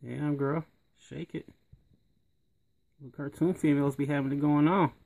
Damn, girl. Shake it. The cartoon females be having it going on.